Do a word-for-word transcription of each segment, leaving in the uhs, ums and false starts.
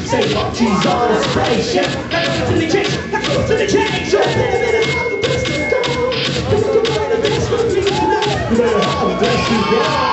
Say fuck cheese on a spaceship. Let's go to the cage, let's go to the cage. You better have a place to go.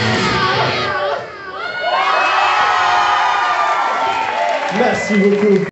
Merci beaucoup.